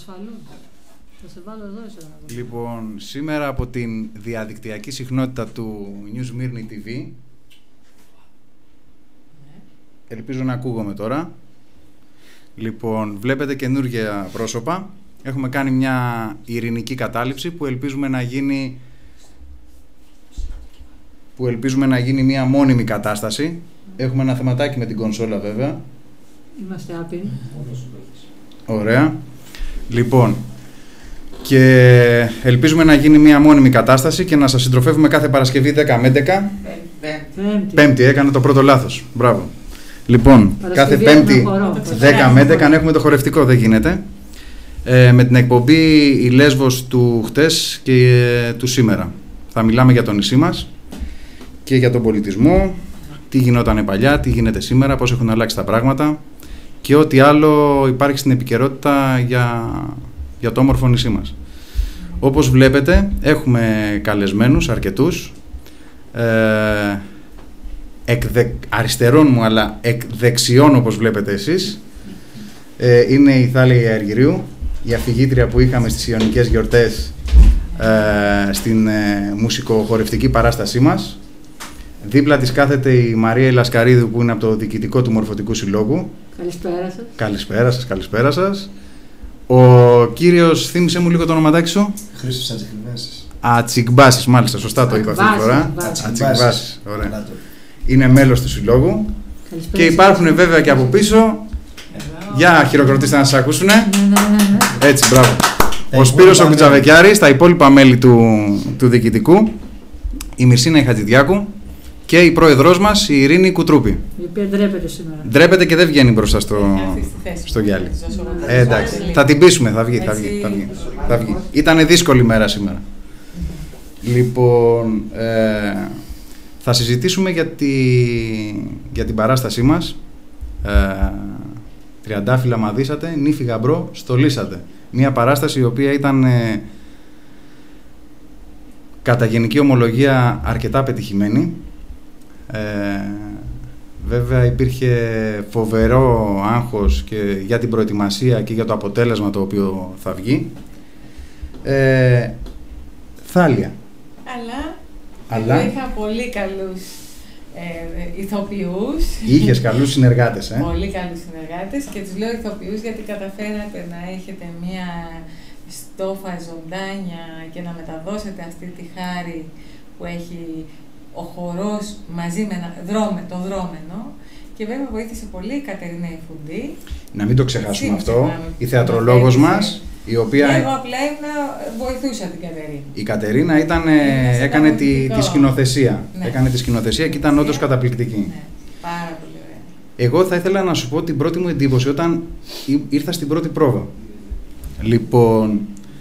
ασφαλούν. Θα σε βάλω εδώ ίσως να δω. Λοιπόν, σήμερα από την διαδικτυακή συχνότητα του News Mirny TV, ελπίζω να ακούγομαι τώρα. Λοιπόν, βλέπετε καινούργια πρόσωπα. Έχουμε κάνει μια ειρηνική κατάληψη που ελπίζουμε να γίνει μια μόνιμη κατάσταση. Έχουμε ένα θεματάκι με την κονσόλα βέβαια. Είμαστε άπειροι. Ωραία. Λοιπόν, και ελπίζουμε να γίνει μια μόνιμη κατάσταση και να σας συντροφεύουμε κάθε Παρασκευή 10 με 11. Πέμπτη, έκανα το πρώτο λάθος. Μπράβο. Λοιπόν, κάθε Πέμπτη 10 με 11 αν έχουμε το χορευτικό, δεν γίνεται. Με την εκπομπή η Λέσβος του χτες και του σήμερα. Θα μιλάμε για το νησί μας και για τον πολιτισμό, τι γινόταν παλιά, τι γίνεται σήμερα, πώς έχουν αλλάξει τα πράγματα και ό,τι άλλο υπάρχει στην επικαιρότητα για το όμορφο νησί μας. Όπως βλέπετε, έχουμε καλεσμένους αρκετούς, αριστερών μου, αλλά εκ δεξιών όπως βλέπετε εσείς. Είναι η Θάλια Αργυρίου, η αφηγήτρια που είχαμε στις Ιωνικές γιορτές στην μουσικοχορευτική παράστασή μας. Δίπλα της κάθεται η Μαρία Λασκαρίδου που είναι από το διοικητικό του Μορφωτικού Συλλόγου. Καλησπέρα σας. Καλησπέρα σας, καλησπέρα σας. Ο κύριος, θύμισε μου λίγο το ονοματάκι σου. Χρήστος Ατσικμπάσης. Ατσικμπάσης, μάλιστα, σωστά το είπα αυτή τη φορά. Ατσικμπάσης, ωραία. Είναι μέλος του Συλλόγου. Καλησπέρα. Και υπάρχουν βέβαια και από πίσω. Για χειροκροτήστε να σας ακούσουνε. Έτσι, μπράβο. Ο Σπύρος ο Κουτσαβεκιάρης, τα υπόλοιπα μέλη του διοικητικού, η Μυρσίνα η Χατζηδιάκου και η πρόεδρός μας, η Ειρήνη Κουτρούπη. Η οποία ντρέπεται σήμερα. Ντρέπεται και δεν βγαίνει μπροστά στο γυάλι. Εντάξει, θα την πείσουμε, θα βγει. Ήτανε δύσκολη μέρα σήμερα. Λοιπόν, θα συζητήσουμε για την παράστασή μας. Τριαντάφυλλα μαδίσατε, νύφη γαμπρό στολίσατε. Μια παράσταση η οποία ήταν κατά γενική ομολογία αρκετά πετυχημένη. Βέβαια υπήρχε φοβερό άγχος και για την προετοιμασία και για το αποτέλεσμα το οποίο θα βγει. Θάλια. Αλλά εγώ είχα πολύ καλούς ηθοποιούς. Είχες καλούς συνεργάτες, Πολύ καλούς συνεργάτες και τους λέω ηθοποιούς γιατί καταφέρατε να έχετε μία στόφα ζωντάνια και να μεταδώσετε αυτή τη χάρη που έχει ο χορός μαζί με το δρόμενο. Και βέβαια βοήθησε πολύ η Κατερίνα η Φουντή. Να μην το ξεχάσουμε αυτό. Η θεατρολόγος μας, η οποία... Και εγώ απλά βοηθούσα την Κατερίνα. Η Κατερίνα έκανε τη σκηνοθεσία. Ναι. Έκανε τη σκηνοθεσία και ήταν όντως καταπληκτική. Ναι, πάρα πολύ ωραία. Εγώ θα ήθελα να σου πω την πρώτη μου εντύπωση όταν ήρθα στην πρώτη πρόβα. Λοιπόν,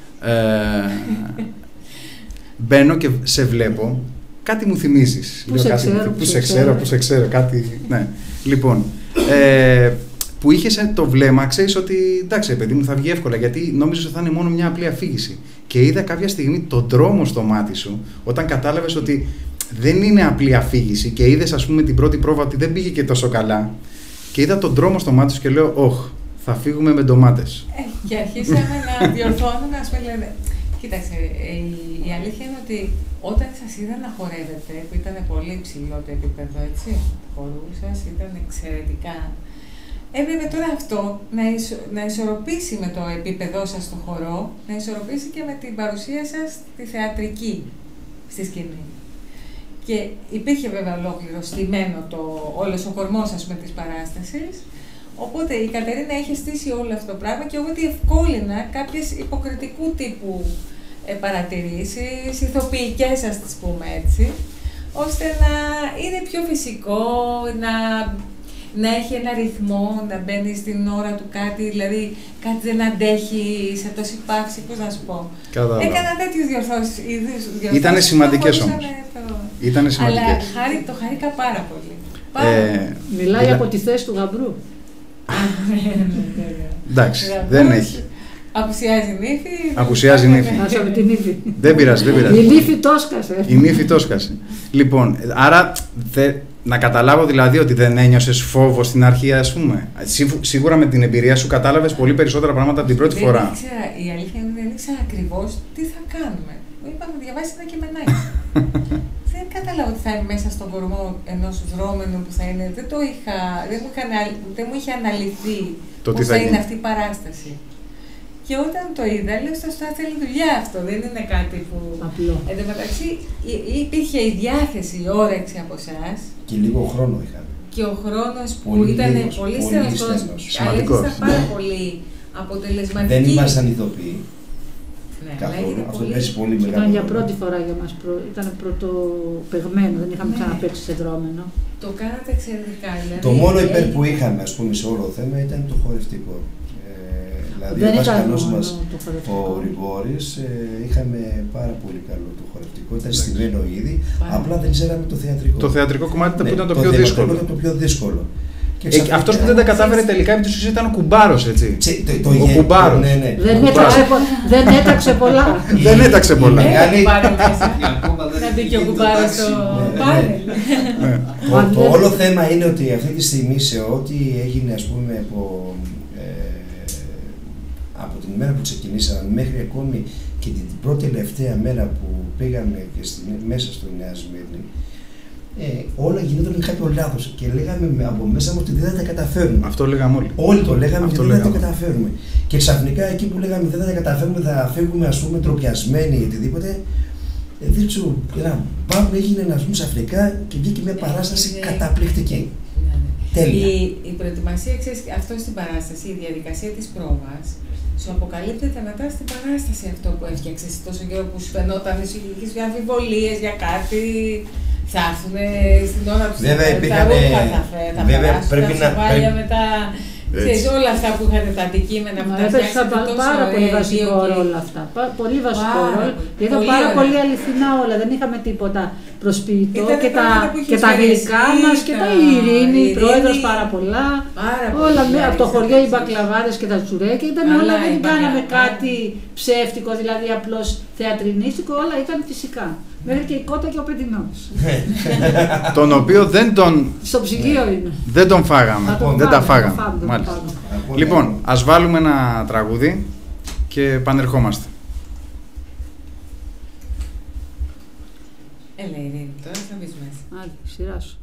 μπαίνω και σε βλέπω. Κάτι μου θυμίζεις. Πού σε ξέρω, κάτι... Ναι. Λοιπόν, που είχες το βλέμμα, ξέρεις ότι εντάξει παιδί μου θα βγει εύκολα γιατί νόμιζες ότι θα είναι μόνο μια απλή αφήγηση. Και είδα κάποια στιγμή τον δρόμο στο μάτι σου όταν κατάλαβες ότι δεν είναι απλή αφήγηση και είδες ας πούμε την πρώτη πρόβα ότι δεν πήγε και τόσο καλά και είδα τον δρόμο στο μάτι σου και λέω όχ, θα φύγουμε με ντομάτες. Και αρχίσαμε να διορθώνουμε, ας πούμε, κοίταξε, η αλήθεια είναι ότι όταν σας είδα να χορεύετε, που ήταν πολύ υψηλό το επίπεδο, έτσι, του χορού σας, ήταν εξαιρετικά. Έπρεπε τώρα αυτό να ισορροπήσει με το επίπεδό σας στο χορό, να ισορροπήσει και με την παρουσία σας τη θεατρική στη σκηνή. Και υπήρχε βέβαια ολόκληρο στημένο όλος ο κορμός σας με της παράστασης. Οπότε η Κατερίνα είχε στήσει όλο αυτό το πράγμα και εγώ διευκόλυνα κάποιες υποκριτικού τύπου παρατηρήσεις, ηθοποιικές ας τις πούμε έτσι, ώστε να είναι πιο φυσικό, να έχει ένα ρυθμό, να μπαίνει στην ώρα του κάτι, δηλαδή κάτι δεν αντέχει σε τόση παύση, πώς να σου πω. Έκανα τέτοιες διορθώσεις. Ήτανε σημαντικές όμως. Αλλά το χάρηκα πάρα πολύ. Μιλάει από τη θέση του γαμπρού. Εντάξει, δεν έχει. Απουσιάζει η νύφη. Απουσιάζει η νύφη. Δεν πειράζει. Η νύφη το έσκασε. Η νύφη το έσκασε. Λοιπόν, άρα να καταλάβω δηλαδή ότι δεν ένιωσες φόβο στην αρχή, ας πούμε. Σίγουρα με την εμπειρία σου κατάλαβες πολύ περισσότερα πράγματα από την πρώτη φορά. Η αλήθεια είναι ότι δεν ήξερα ακριβώς τι θα κάνουμε. Μου είπαμε διαβάσει ένα κειμενάκι. Δεν κατάλαβα ότι θα είμαι μέσα στον κορμό ενός δρόμενου που θα είναι. Δεν μου είχε αναλυθεί πώς θα είναι αυτή η παράσταση. Και όταν το είδα, λέω στο θέλει δουλειά αυτό. Δεν είναι κάτι που. Απλό. Εν τω μεταξύ υπήρχε η διάθεση, η όρεξη από εσάς. Και λίγο χρόνο είχαμε. Και ο χρόνος που ήταν πολύ στενός. Αλλά ήσασταν πάρα πολύ αποτελεσματικοί. Δεν ήμασταν ηθοποιοί. Ναι, καθόλου. Αυτό παίζει πολύ μεγάλο. Ήταν για πρώτη φορά για μας. Ήταν πρωτοπαιγμένο. Δεν είχαμε ξαναπαίξει σε δρόμενο. Το κάνατε εξαιρετικά. Δηλαδή, το μόνο υπέρ που είχαμε, ας πούμε, σε όλο το θέμα ήταν το χορευτικό. Δηλαδή, ο δάσκαλός μας, ο Ριγόρης, είχαμε πάρα πολύ καλό το χορευτικό. Ήταν στημένο ήδη. Απλά δεν ξέραμε το θεατρικό. Το θεατρικό κομμάτι που ήταν το πιο δύσκολο. Ήταν το πιο δύσκολο. Αυτός που δεν τα κατάφερε τελικά επί της ουσίας ήταν ο Κουμπάρος, έτσι. Ο Κουμπάρος. Ναι. Δεν έταξε πολλά. Δεν έταξε πολλά. Θα μπει και ο Κουμπάρος στο πάνελ. Το όλο θέμα είναι ότι αυτή τη στιγμή σε ό,τι έγινε, ας πούμε, από την ημέρα που ξεκινήσαμε μέχρι ακόμη και την πρώτη τελευταία μέρα που πήγαμε και μέσα στο Νέα Σμύρνη, όλα γινόταν με κάποιο λάθος και λέγαμε από μέσα μας ότι δεν θα τα καταφέρουμε. Αυτό λέγαμε όλοι. Όλοι το λέγαμε ότι δεν θα τα καταφέρουμε. Και ξαφνικά εκεί που λέγαμε δεν θα τα καταφέρουμε, θα φύγουμε, ας πούμε, τροπιασμένοι ή οτιδήποτε. Δεν ξέρω, μπαμ, έγινε, ας πούμε, ξαφνικά και βγήκε μια παράσταση καταπληκτική. Τέλεια. Η προετοιμασία, ξέρεις, αυτό στην παράσταση, η διαδικασία της πρόβας, σου αποκαλύπτεται μετά στην παράσταση αυτό που έφτιαξες τόσο καιρό που σου φαινόταν, σου είχες αμφιβολίες για κάτι. Θα έρθουν στην ώρα του. Βέβαια, υπήρχαν. Βέβαια, πρέπει να. Μετά, ξέρεις, όλα αυτά που είχατε τα αντικείμενα που τα φτιάξατε τόσο πάρα πολύ βασικό ρόλο αυτά. Πολύ βασικό ρόλο. Ήταν πάρα πολύ αληθινά όλα. Δεν είχαμε τίποτα προσποιητό. Και τα γλυκά μας και τα Ειρήνη, η πρόεδρος πάρα πολλά. Όλα από το χωριό, οι μπακλαβάδες και τα τσουρέκια. Ήταν όλα, δεν κάναμε κάτι ψεύτικο, δηλαδή απλώς θεατρινίστικο, όλα ήταν φυσικά. Μέχρι και η κότα και ο πεντινός. Τον οποίο δεν τον. Στο ψυγείο είναι. Δεν τον φάγαμε. Δεν τα φάγαμε. Μάλιστα. Λοιπόν, ας βάλουμε ένα τραγούδι και επανερχόμαστε. Έλα, Ειρήνη, τώρα θα μπεις μέσα. Άντε, σειρά σου.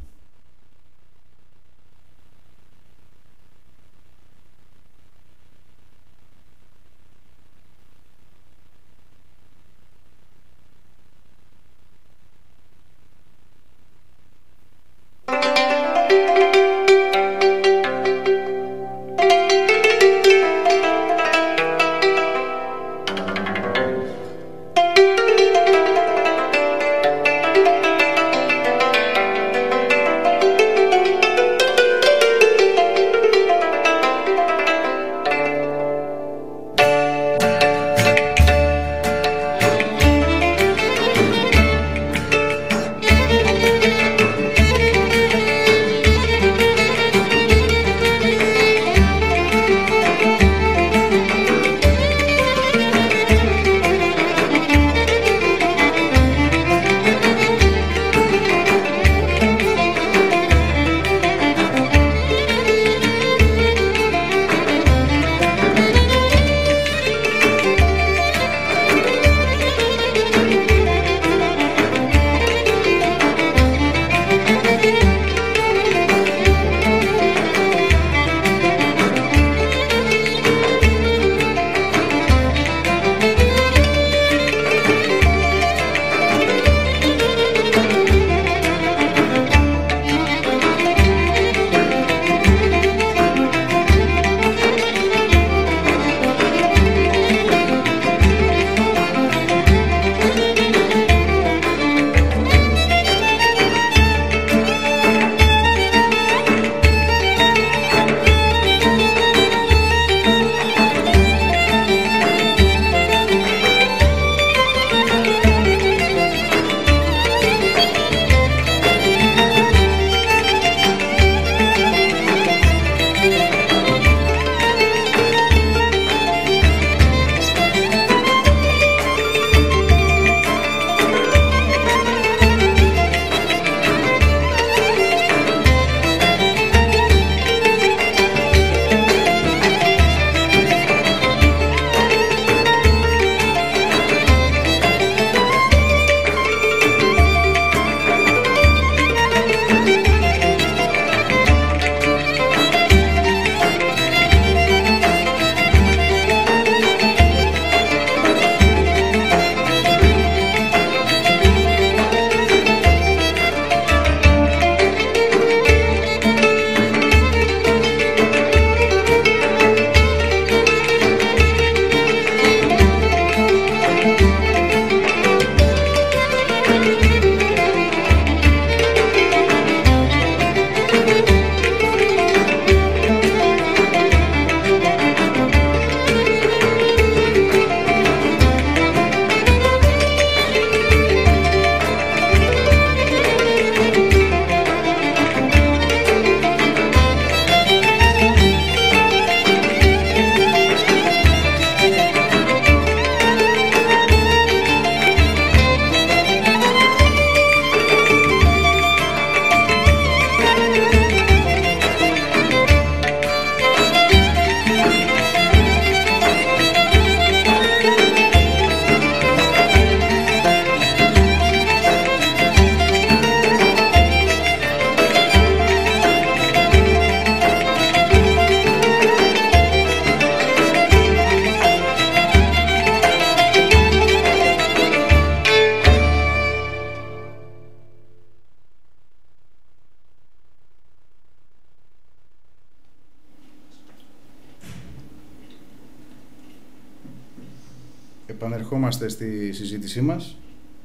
επανερχόμαστε στη συζήτησή μας.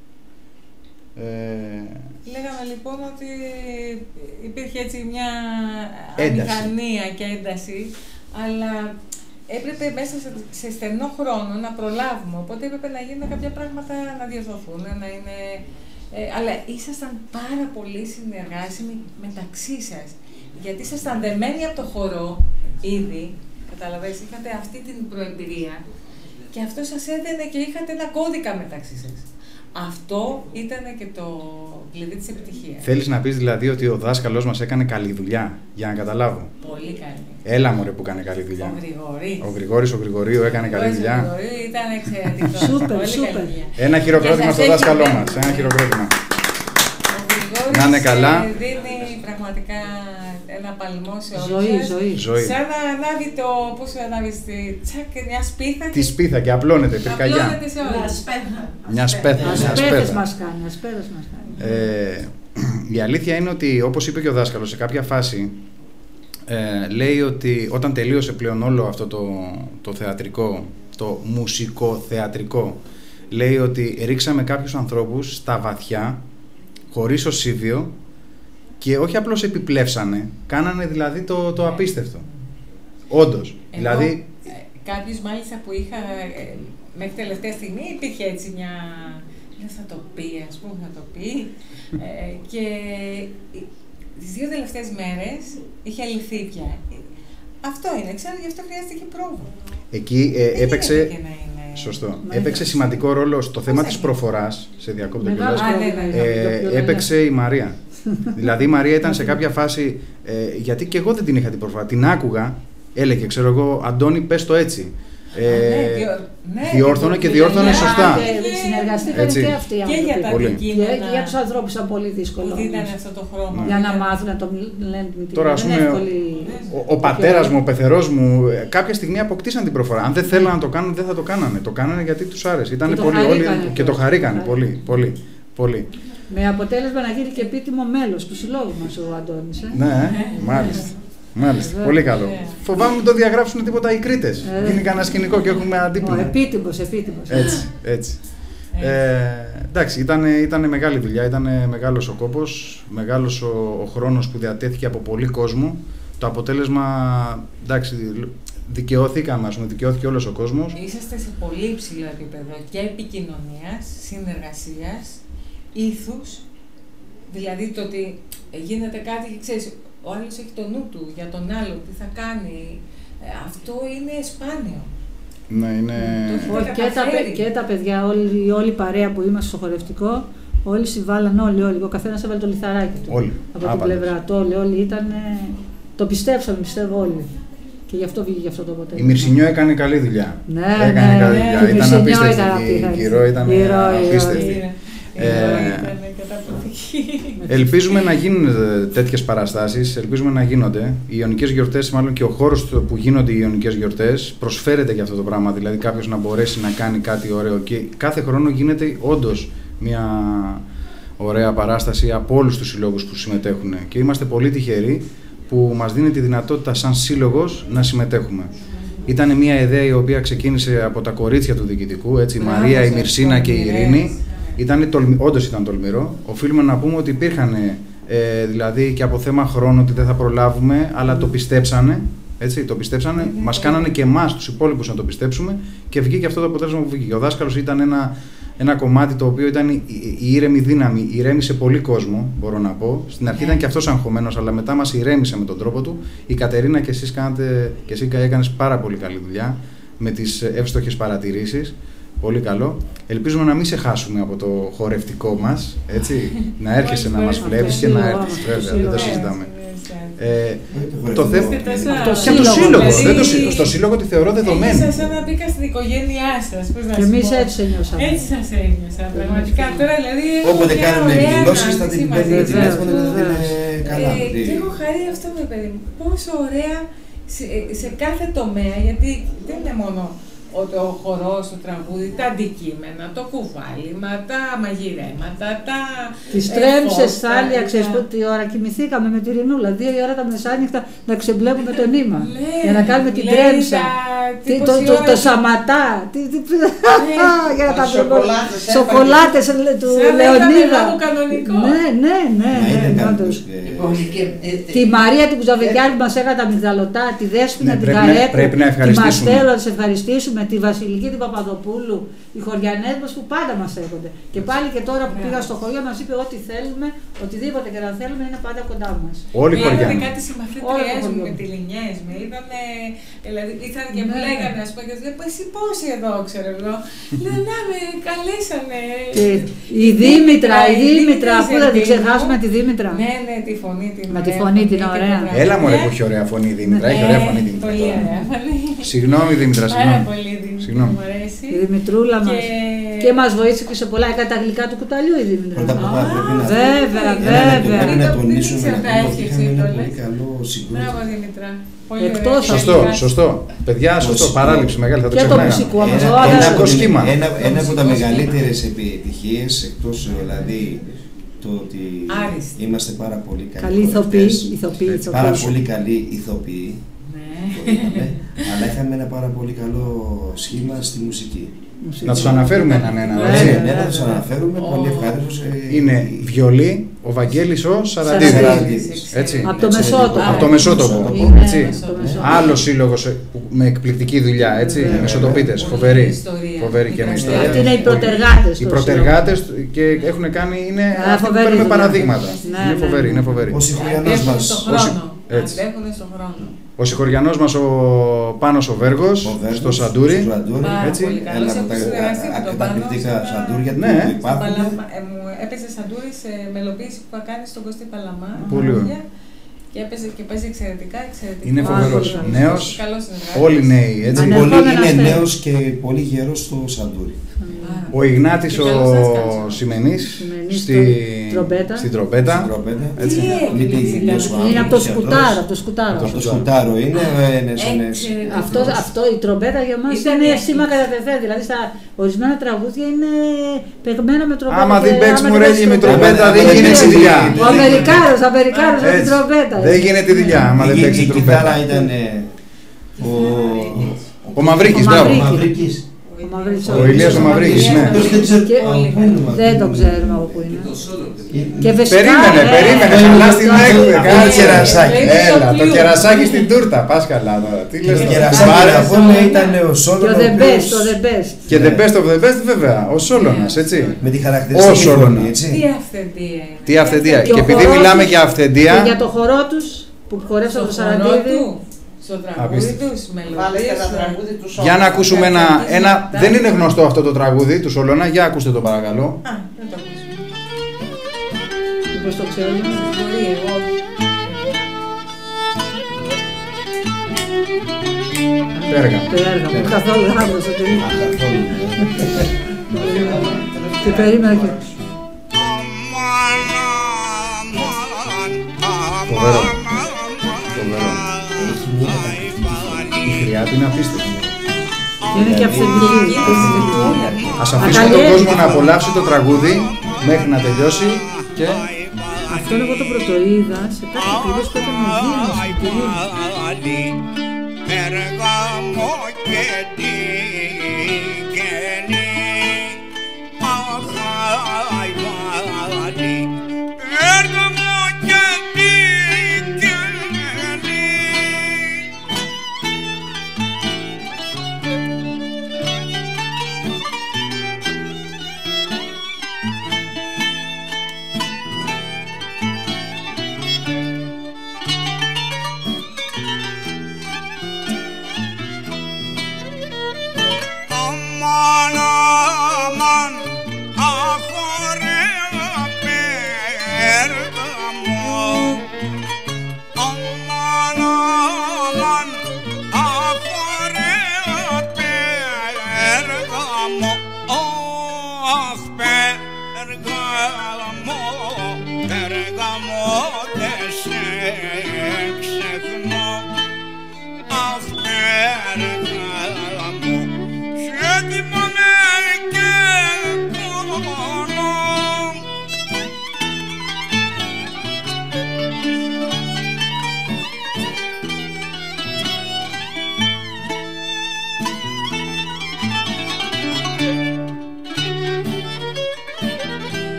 Λέγαμε λοιπόν ότι υπήρχε έτσι μια αμηχανία και ένταση, αλλά έπρεπε μέσα σε στενό χρόνο να προλάβουμε, οπότε έπρεπε να γίνουν κάποια πράγματα να διορθωθούν, να είναι... αλλά ήσασταν πάρα πολύ συνεργάσιμοι μεταξύ σας, γιατί ήσασταν δεμένοι από το χορό ήδη, καταλαβαίνεις, είχατε αυτή την προεμπειρία και αυτό σας έδαινε και είχατε ένα κώδικα μεταξύ σας. Αυτό ήταν και το κλειδί της επιτυχίας. Θέλεις να πεις δηλαδή ότι ο δάσκαλός μας έκανε καλή δουλειά, για να καταλάβω? Πολύ καλή. Έλα μωρέ που έκανε καλή δουλειά. Ο Γρηγορίου έκανε καλή δουλειά. Ο Γρηγορίου ήταν εξαιρετικό. Σούπερ. Ένα χειροκρότημα στο δάσκαλό μας. Ένα χειροκρότημα. Να είναι καλά. Δίνει πραγματικά ένα παλμό σε όλους. Ζωή. Σαν να ανάβει το, πώς ανάβει μια σπίθα. Τη σπίθα και απλώνεται πυρκαγιά. Απλώνεται σε όλους. Μια σπέθα. Ασπέδες μας κάνει. Η αλήθεια είναι ότι, όπως είπε και ο δάσκαλος, σε κάποια φάση λέει ότι όταν τελείωσε πλέον όλο αυτό το θεατρικό, το μουσικο-θεατρικό, λέει ότι ρίξαμε κάποιους ανθρώπους στα βαθιά, χωρίς οσίβιο, και όχι απλώς επιπλέψανε, κάνανε δηλαδή το απίστευτο. Όντως. Δηλαδή... Κάποιος μάλιστα που είχα μέχρι τελευταία στιγμή υπήρχε έτσι μια... θα το πει, ας πούμε, θα το πει. Και τις 2 τελευταίες μέρες είχε λυθεί πια. Αυτό είναι, ξέρω, γι' αυτό χρειάστηκε πρόβο. Εκεί έπαιξε... Σωστό. Έπαιξε σημαντικό ρόλο στο θέμα της προφοράς, σε διακόπτω κιόλας. Έπαιξε η Μαρία. Δηλαδή η Μαρία ήταν σε κάποια φάση, γιατί και εγώ δεν την είχα την προφορά. Την άκουγα, έλεγε, ξέρω εγώ, Αντώνη, πες το έτσι. Διόρθωνε και διόρθωνε σωστά. Συνεργαστήκαν και αυτοί οι άνθρωποι. Και για τα αντικείμενα. Και για τους ανθρώπους ήταν πολύ δύσκολο. Ήταν αυτό το χρώμα. Για να μάθουν να το λένε με την τώρα, ας πούμε, ο πατέρας μου, ο πεθερός μου, κάποια στιγμή αποκτήσαν την προφορά. Αν δεν θέλανε να το κάνουν, δεν θα το κάνανε. Το κάνανε γιατί τους άρεσε. Ήταν πολύ όλοι και το χαρήκανε πολύ. Με αποτέλεσμα να γίνει και επίτιμο μέλος του συλλόγου μας ο Αντώνης. Ναι, μάλιστα. Πολύ καλό. Φοβάμαι μην το διαγράψουν τίποτα οι Κρήτες. Γίνει κανένα σκηνικό και έχουμε αντίπεινα. Επίτιμος. Έτσι. Εντάξει, ήταν μεγάλη δουλειά, ήταν μεγάλος ο κόπος, μεγάλος ο χρόνος που διατέθηκε από πολύ κόσμο. Το αποτέλεσμα, εντάξει, δικαιώθηκαμε, δικαιώθηκε όλος ο κόσμος. Είσαστε σε πολύ υψηλό επίπεδο και επικοινωνίας, συνεργασίας, ήθους, δηλαδή το ότι γίνεται κάτι και ξέρεις, ο άλλος έχει το νου του για τον άλλο, τι θα κάνει, αυτό είναι σπάνιο. Ναι, είναι... Και τα παιδιά, όλη η παρέα που είμαστε στο χορευτικό, όλοι συμβάλλαν, όλοι. Ο καθένας έβαλε το λιθαράκι του. Όλοι. Από την πλευρά του, όλοι ήταν. Το πιστέψαμε, πιστεύω όλοι. Και γι' αυτό βγήκε αυτό το αποτέλεσμα. Η Μυρσινιό έκανε καλή δουλειά. Ναι, έκανε καλή δουλειά. Ήταν απίστευτη. Η Κυρό ήταν απίστευτη. Ελπίζουμε να γίνουν τέτοιες παραστάσεις, ελπίζουμε να γίνονται. Οι Ιωνικές Γιορτές, μάλλον και ο χώρος που γίνονται οι Ιωνικές Γιορτές, προσφέρεται για αυτό το πράγμα. Δηλαδή, κάποιος να μπορέσει να κάνει κάτι ωραίο. Και κάθε χρόνο γίνεται όντως μια ωραία παράσταση από όλους τους συλλόγους που συμμετέχουν. Και είμαστε πολύ τυχεροί που μας δίνει τη δυνατότητα, σαν σύλλογος, να συμμετέχουμε. Ήταν μια ιδέα η οποία ξεκίνησε από τα κορίτσια του διοικητικού, έτσι, η Μαρία, η Μυρσίνα και η Ειρήνη. Όντως ήταν τολμηρό. Οφείλουμε να πούμε ότι υπήρχαν δηλαδή και από θέμα χρόνου ότι δεν θα προλάβουμε, αλλά το πιστέψανε. Έτσι, το πιστέψανε, μας κάνανε και εμάς τους υπόλοιπους να το πιστέψουμε και βγήκε αυτό το αποτέλεσμα που βγήκε. Ο δάσκαλος ήταν ένα κομμάτι το οποίο ήταν η ήρεμη δύναμη, ηρέμησε πολύ κόσμο, μπορώ να πω. Στην αρχή ήταν και αυτός αγχωμένος, αλλά μετά μας ηρέμησε με τον τρόπο του. Η Κατερίνα και εσύ έκανες πάρα πολύ καλή δουλειά με τις εύστοχες παρατηρήσεις. Πολύ καλό. Ελπίζουμε να μην σε χάσουμε από το χορευτικό μας, έτσι, να έρχεσαι να μας βλέπεις και να έρθεις, βέβαια, δεν το συζητάμε. Το θέμα... Και το σύλλογο, στο σύλλογο τη θεωρώ δεδομένη. Ήσασταν σαν να μπήκα στην οικογένειά σας, πώς να και εμείς έτσι νιώσαμε. Έτσι σας ένιωσα, πραγματικά. Τώρα δηλαδή... Όποτε κάνουμε εκδηλώσεις θα την παίρνουμε τηλέφωνο, δεν είναι καλά. Και έχω χαρεί αυτό με παιδί μου. Πόσο ωραία σε κάθε τομέα, γιατί δεν είναι μόνο ο χορός, το τραγούδι, τα αντικείμενα, το κουβάλιμα, τα μαγειρέματα, τα. Τις τρέμψες σάλια, ξέρεις τι ώρα κοιμηθήκαμε με τη Ρινούλα. 2 η ώρα τα μεσάνυχτα να ξεμπλέκουμε το νήμα. Για να κάνουμε την τρέμψα. Το σαματά. Για να τα σοκολάτες του Λεωνίδα. Ναι. Τη Μαρία την Κουζαβεγιάρη που μας έκανε τα μυγδαλωτά, τη Δέσποινα την Καρέκου, τη Μαστέλο, να σε ευχαριστήσουμε, τη Βασιλική την Παπαδοπούλου, οι χωριανές μας που πάντα μας έρχονται. Και πάλι και τώρα που πήγα στο χωριό μας είπε ό,τι θέλουμε, οτιδήποτε και να θέλουμε είναι πάντα κοντά μας. Όλοι οι χωριανοί. Είδανε κάτι συμμαθήτριές μου με τη Λινιές, με είδανε, δηλαδή ήρθαν και μου λέγανε, ας πούμε, και εσύ πόσοι εδώ, ξέρω εγώ. Λέω, να με καλέσανε. Η Δήμητρα, πού θα την ξεχάσουμε τη Δήμητρα. Ναι, τη φωνή την. Με τη φωνή την ωραία. Έλα μωρέ που έχει ωραία φωνή η Δήμητρα, έχει ωραία φωνή η Δήμητρα. Πολύ ωραία φωνή. Συγγνώμη Δήμητρα, Πάρα πολύ Δήμητρα, μου αρέσει. Η Δημητρούλα μας. Και μας βοήθησε και σε πολλά, έκανε τα γλυκά του κουταλιού η Δήμητρα. Βέβαια. Πρέπει να τονίσουμε ότι είχαμε ένα πολύ καλό συγκρότημα. Μπράβο Δήμητρα. Σωστό. Παιδιά, σωστό. Παράληψη μεγάλη, θα το ξεχνάμε. Ένα από τα μεγαλύτερες επιτυχίες, εκτός δηλαδή το ότι είμαστε πάρα πολύ καλοί ηθοποιοί, πάρα πολύ καλοί ηθοποιοί, αλλά είχαμε ένα πάρα πολύ καλό σχήμα στη μουσική. Να τους αναφέρουμε έναν. Ναι, να τους αναφέρουμε, πολύ ευχαριστώ. Είναι βιολί, ο Βαγγέλης ο Σαραντίδης. Από το Μεσότοπο. Άλλο σύλλογος με εκπληκτική δουλειά, μεσοτοπίτες, φοβερή και με ιστορία. Αυτοί είναι οι προτεργάτες. Οι προτεργάτες και έχουν κάνει, παίρνουμε παραδείγματα. Είναι φοβεροί. Ο συγχωριανός μας. Αντέχουν στον χρόνο. Ο συγχωριανός μας ο Πάνος ο Βέργος, στο Σαντούρι. Έτσι. Ένα από τα καταπληκτικά σαντούρια που υπάρχουν. Μου έπαιζε σαντούρι σε μελοποίηση που θα κάνει στον Κωστή Παλαμά. Πολύ ωραία. Και παίζει εξαιρετικά. Είναι φοβερός. Νέος, όλοι νέοι. Είναι νέος και πολύ γερός στο σαντούρι. Ο Ιγνάτης ο Σημενής στην τρομπέτα. Είναι από το σκουτάρο. Από το σκουτάρο είναι. Αυτό η τρομπέτα για μας είναι σήμα κατά τεθέν. Δηλαδή στα ορισμένα τραγούδια είναι παιγμένα με τρομπέτα. Άμα δεν παίξει μουρέλι με τρομπέτα δεν γίνεται η δουλειά. Ο Αμερικάνος με την τρομπέτα. Δεν γίνεται η δουλειά άμα δεν παίξει τρομπέτα. Ο Μαυρίκης, μπράβο. Ο Ηλίας ο Μαυρίκης, ναι. Δεν το ξέρουμε από πού είναι. Περίμενε, καλά στην έκδοση. Κάτσε κερασάκι. Έλα, το κερασάκι στην τούρτα. Πας καλά τώρα. Τι λες τώρα. Κερασάκι ήταν ο Σόλωνας. Και the best of the best βέβαια. Ο Σόλωνας, έτσι. Με τη χαρακτηριστική φωνή, έτσι. Τι αυθεντία. Και επειδή μιλάμε για αυθεντία. Και για το χορό τους που χορεύσαν το Σαραντίδη. Στο τραγούδι τους, μελωδίες. Για να ακούσουμε ένα. Δεν είναι γνωστό αυτό το τραγούδι του Σολώνα. Για ακούστε το παρακαλώ. Δεν το ακούσουμε. Πώς το ξέρουμε. Μπορεί εγώ. Πέργα. Καθόλου δεν άκουσα. Και περίμενα και. Φοβερό. Η χρειά του είναι απίστευτη. Είναι και αυθεντική. Ας αφήσουμε τον κόσμο να απολαύσει το τραγούδι μέχρι να τελειώσει και... Αυτό εγώ το πρωτοείδα σε κάτι κυρίως που ήταν Δήμος στην Κυρία.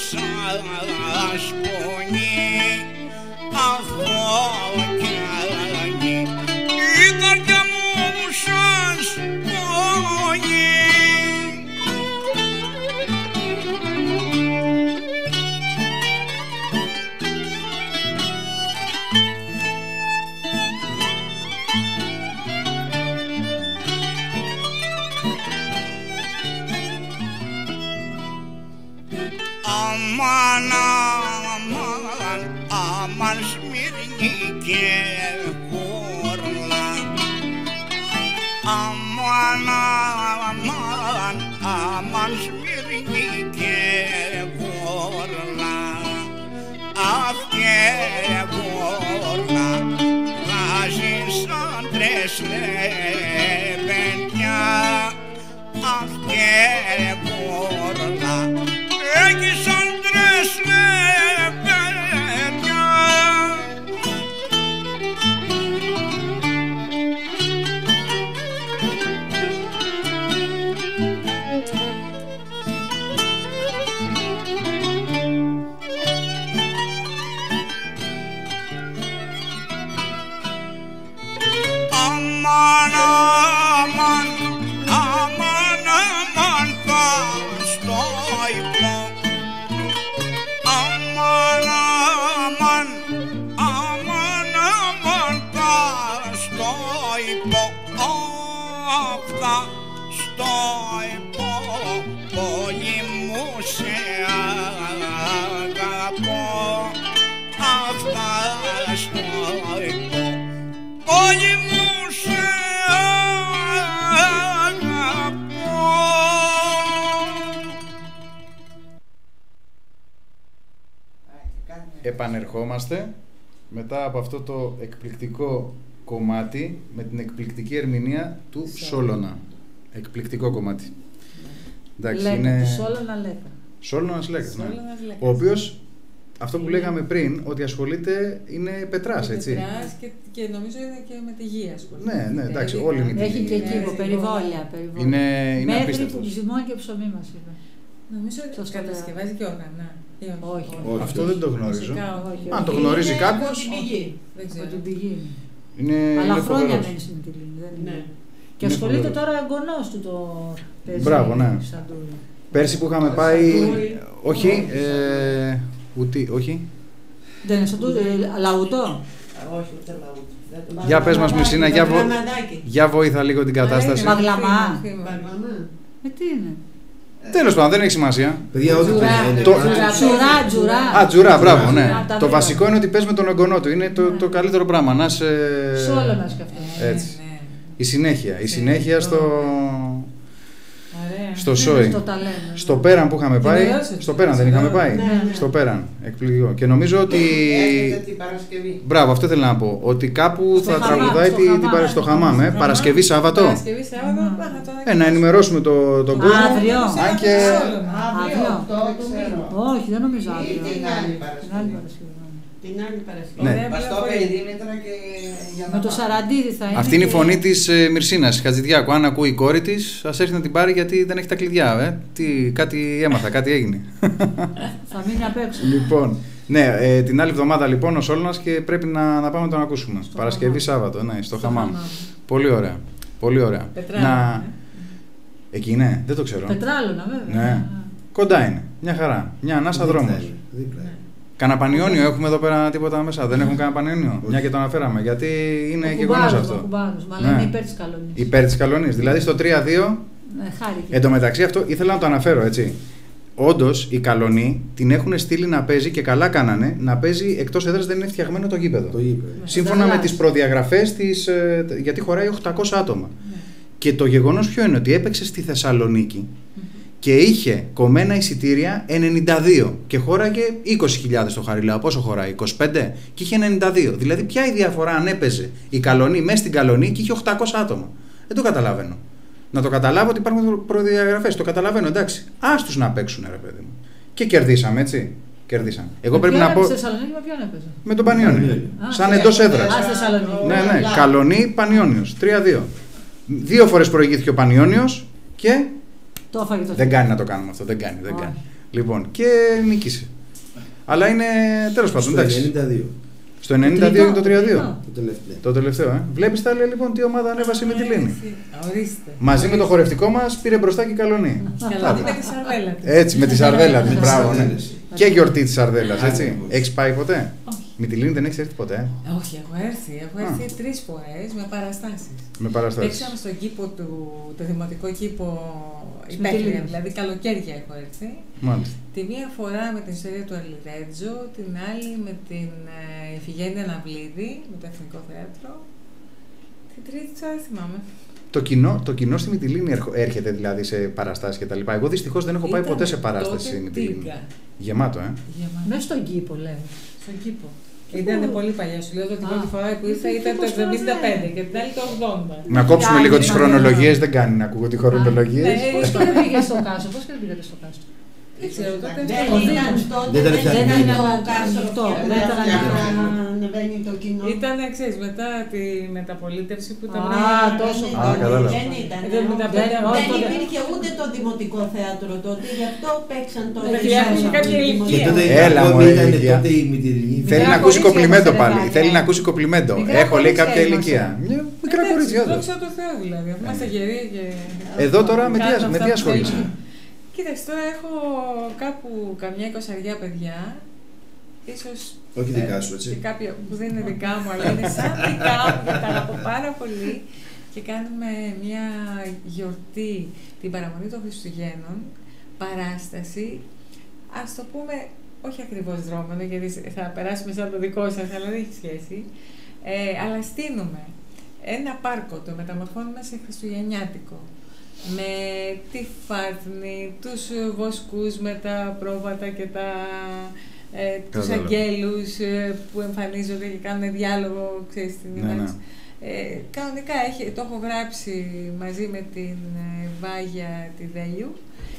σας πονεί, αφροκιάνη, η καρδιά μου σας πονεί. Αμάν, αμάν, αμάν Σμύρνη και Κόρλα. Αμάν, αμάν, αμάν Σμύρνη και Κόρλα. Αχ και Κόρλα, βάζεις άντρες παιδιά. Αχ και Κόρλα, έχεις άντρες παιδιά. Αμάν, αμάν, αμάν, αμάν, πας στο υπό. Αμάν, αμάν, αμάν, αμάν, πας στο υπό. Αυτά στο υπό, πολύ μου σε αγαπώ. Αυτά στο υπό, πολύ μου σε αγαπώ. Επανερχόμαστε μετά από αυτό το εκπληκτικό κομμάτι με την εκπληκτική ερμηνεία του Σόλωνα. Εκπληκτικό κομμάτι. Εντάξει, Λέκα, είναι... Σόλωνα Λέκα. Σόλωνας Λέκας, ναι. Σόλωνας Λέκας. Ο οποίος, αυτό που λέγαμε πριν, ότι ασχολείται, είναι πετράς, έτσι. Πετράς και νομίζω είναι και με τη γη ασχολείται. Ναι, ναι, εντάξει, όλοι είναι. Έχει και κύβο, περιβόλια. Είναι Μέχρι απίστευτος. που ζυμώνει και ψωμί μας είπε. Νομίζω Το ότι κατασκευάζει και όργανα. Όχι. Αυτό δεν το γνωρίζω. Μουσικά, όχι. Αν το γνωρίζει κάποιος, Δεν Από ξέρω. την πηγή. είναι Αλλά είναι χρόνια φοβερός. μένει στην Μυτιλήνη. δεν είναι. Ναι. Και Είναι ασχολείται φοβερός. τώρα εγγονός του το παίζει. Μπράβο, ναι. Σαντούρι. Πέρσι που είχαμε πάει. Όχι, όχι. Δεν είναι σαντούρι, λαούτο. Όχι, ούτε λαού. Για πες μας, Μυρσίνα, για βοήθα λίγο την κατάσταση. Μαγλαμά. Τι είναι. Τέλος πάντων, δεν έχει σημασία. Παιδιά, ό,τι Τζουρά. είναι. Τζουρά. Α, τζουρά, μπράβο, ναι. Τα Το βρήκα. βασικό είναι ότι πες με τον εγγονό του. Είναι το καλύτερο πράγμα. Να είσαι. Σόλωνας κι αυτό. Έτσι. Η συνέχεια στο. Ωραία. Στο Σόι. Στο ταλένο. Στο Πέραν που είχαμε πάει. Ενημερώσετε. Στο Πέραν δεν είχαμε πάει. Ναι. Στο Πέραν. Εκπληκτικό. Και νομίζω ότι. Έρχεται την Παρασκευή. Μπράβο, αυτό ήθελα να πω. Ότι κάπου Στο θα Χαμάμ, τραγουδάει στο Χαμάμ. στο Χαμάμ. Παρασκευή Σάββατο. Παρασκευή Σάββατο. Να ενημερώσουμε τον κόσμο. Αύριο. Αν και. Αύριο, 8 του μήνα. Όχι, δεν νομίζω αύριο. Ή την άλλη Την Παρασκευή. άλλη Παρασκευή. Την άλλη Παρασκευή. Ναι. Ωραία Μας το πληροφορία. είπε η Δήμητρα και για να Με το πάμε. Σαραντίδη θα είναι. Αυτή είναι η και- φωνή της Μυρσίνας Χατζηδιάκου. Αν ακούει η κόρη της, ας έρθει να την πάρει γιατί δεν έχει τα κλειδιά. Κάτι έμαθα, κάτι έγινε. Θα μείνει απ' έξω. Λοιπόν, ναι, την άλλη εβδομάδα λοιπόν ο Σόλωνας και πρέπει να πάμε να τον ακούσουμε. Στο Παρασκευή Χαμάμ. Σάββατο, ναι, στο Στο Χαμάμ. Χαμάμ. Πολύ ωραία. Πολύ ωραία. Πετράλαιο, Εκεί είναι, δεν το ξέρω. Πετράλωνα, βέβαια. Ναι. Κοντά είναι. Μια χαρά. Μια ανάσα δρόμος. Κανένα πανιόνιο έχουμε εδώ πέρα τίποτα μέσα. Δεν έχουν κανένα πανιόνιο. Μια και το αναφέραμε. Γιατί είναι Ο γεγονός κουμπάρος, αυτό. ο κουμπάρος, μα Ναι. είναι υπέρ της καλονής. Υπέρ της καλονής. Δηλαδή στο 3-2. Χάρηκε. Εν τω μεταξύ, αυτό ήθελα να το αναφέρω έτσι. Όντως η Καλονή την έχουν στείλει να παίζει και καλά κάνανε να παίζει εκτός έδρας, δεν είναι φτιαγμένο το γήπεδο. Σύμφωνα με τις προδιαγραφές της. Γιατί χωράει 800 άτομα. Ναι. Και το γεγονός ποιο είναι, ότι έπαιξε στη Θεσσαλονίκη και είχε κομμένα εισιτήρια 92 και χώραγε 20.000 το Χαριλάο. Πόσο χωράει, 25 και είχε 92. Δηλαδή, ποια η διαφορά αν έπαιζε η Καλονή μέσα στην Καλονή και είχε 800 άτομα. Δεν το καταλαβαίνω. Να το καταλάβω ότι υπάρχουν προδιαγραφές. Το καταλαβαίνω, εντάξει. Άστους να παίξουν, ρε παιδί μου. Και κερδίσαμε, έτσι. Κερδίσαμε. Εγώ πρέπει να πω. Στη Θεσσαλονίκη με ποιον έπαιζε. Με τον Πανιόνιο. Α, Σαν ναι. εντός έδρας. Α, στη Θεσσαλονίκη. Ναι, ναι. Καλονή, Πανιόνιος. 3-2. 2 φορές προηγήθηκε ο Πανιόνιος και. Το έφαγε το Δεν κάνει να το κάνουμε αυτό. Δεν κάνει. Όχι. Λοιπόν, και νίκησε. Αλλά είναι τέλος πάντων. Στο 92. Στο 92 είναι το 3-2. Το τελευταίο. Το τελευταίο, Βλέπεις τα λέει λοιπόν τι ομάδα ανέβασε η Μυτιλήνη. Ορίστε. Μαζί με το χορευτικό μας πήρε μπροστά και η Καλονή. Καλονή με τη σαρδέλα της. Έτσι, με τη σαρδέλα της. Μπράβο, ναι. σαρδέλες. Και γιορτή της σαρδέλας, έτσι. Έχεις πάει ποτέ? Όχι. Μυτιλήνη δεν έχεις έρθει ποτέ? Όχι, έχω έρθει 3 φορές με παραστάσεις. Με παραστάσεις. Παίξαμε στον κήπο το δημοτικό κήπο υπαίθρια, δηλαδή καλοκαίρια έχω έρθει. Μάλιστα. Τη μία φορά με την ιστορία του Αρλιδέτζο, την άλλη με την Ιφηγένεια Ναυλίδη, με το Εθνικό Θέατρο. Την τρίτη τώρα θυμάμαι. Το κοινό στη Μυτιλήνη έρχεται δηλαδή σε παραστάσεις κτλ. Εγώ δυστυχώς δεν έχω πάει ποτέ σε παράσταση στη Μυτιλήνη. Γεμάτο, Μέσα στον κήπο, λέω. Στον κήπο. Ήταν πολύ παλιά. Σου λέω ότι την πρώτη φορά που ήρθα ήταν το 75 και την άλλη το 80. Να κόψουμε λίγο τις χρονολογίες, δεν κάνει να ακούω τις χρονολογίες. Πώς και δεν πήγες στο Κάστρο, πώς και δεν πήγατε στο Κάστρο? Δεν ξέρω, τότε Δεν ήταν φτιαγμένο. ανεβαίνει το κοινό. Ήταν, ξέρεις, μετά τη μεταπολίτευση που ήταν. τόσο κατάλαβα. Δεν ήταν. Δεν Δεν υπήρχε ούτε το δημοτικό θέατρο τότε, γι' αυτό παίξαν το κάποια Και ηλικία. τότε Έλα, ακόμη μωρέ, ήταν ηλικία. τότε η Μυτιλήνη. Θέλει να ακούσει κοπλιμέντο πάλι. Θέλει να ακούσει κοπλιμέντο. Μικρά Έχω λέει κορίτσια κάποια είμαστε. ηλικία. Μια μικρά κορίτσια. όντως. Δόξα τω Θεώ δηλαδή. Είμαστε γεροί και. Εδώ τώρα με κάνουμε τι αυτά που ασχολείσαι? θέλουμε. Κοίταξε, τώρα έχω κάπου καμιά 20 παιδιά. Ίσως. Όχι δικά σου, έτσι. Και κάποια που δεν είναι δικά μου, αλλά είναι σαν δικά μου και τα αγαπώ πάρα πολύ. Και κάνουμε μια γιορτή, την παραμονή των Χριστουγέννων, παράσταση. Ας το πούμε, όχι ακριβώς δρόμενο, γιατί θα περάσουμε σαν το δικό σας, αλλά δεν έχει σχέση. Αλλά στείνουμε ένα πάρκο, το μεταμορφώνουμε σε χριστουγεννιάτικο. Με τη φάρτνη, τους βοσκούς με τα πρόβατα και τους αγγέλους που εμφανίζονται και κάνουν διάλογο, ξέρεις, την ημέρα. Κανονικά το έχω γράψει μαζί με την Βάγια τη Δέλιου